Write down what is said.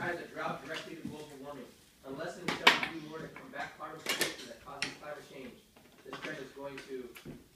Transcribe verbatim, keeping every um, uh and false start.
ties a drought directly to global warming. Unless and until we do more to combat climate change that causes climate change, this trend is going to